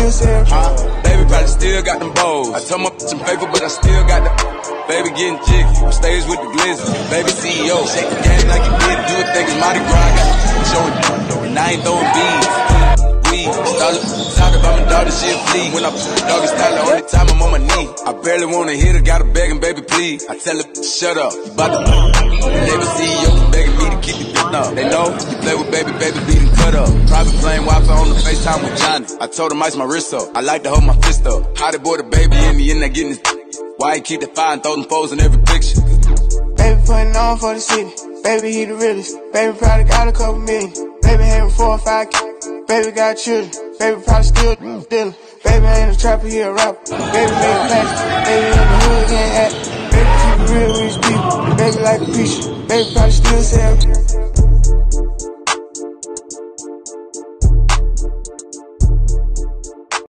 still sell. Baby probably still got them bowls. I told my bitch I'm faithful, but I still got the. Baby getting jiggy, on stage with the glizzy. Baby CEO, shake the game like you did it. You would think it's Mardi Gras, I got the showing, and I ain't throwing beads. Weed, started by my daughter, she'll flee. When I put the doggy style, the only time I'm on my knee. I barely wanna hit her, gotta begging, baby, please. I tell her, shut up, you bout to. Baby CEO, begging me to keep it up. They know, you play with baby, baby, beating cut up. Private plane, Wi-Fi on the FaceTime with Johnny. I told him ice my wrist up, I like to hold my fist up. How they boy the baby in me, and they getting his. Why he keep the fire and throw them foes in every picture? Baby putting on for the city. Baby, he the realest. Baby probably got a couple million. Baby having 4 or 5 kids. Baby got children. Baby probably still dealing. Baby ain't a trapper, he a rapper. Baby make a pass. Baby in the hood getting at. Baby keep it real with his people. Baby like a preacher. Baby probably still sell.